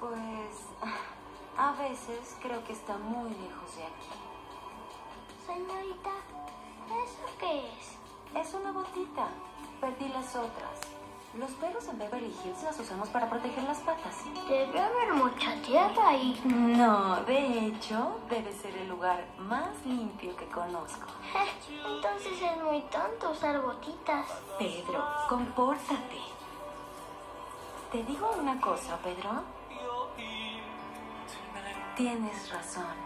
Pues a veces creo que está muy lejos de aquí. Señorita, ¿eso qué es? Es una botita. Perdí las otras. Los perros en Beverly Hills las usamos para proteger las patas. Debe haber mucha tierra ahí. No, de hecho, debe ser el lugar más limpio que conozco. Entonces es muy tonto usar botitas. Pedro, compórtate. Te digo una cosa, Pedro. Tienes razón.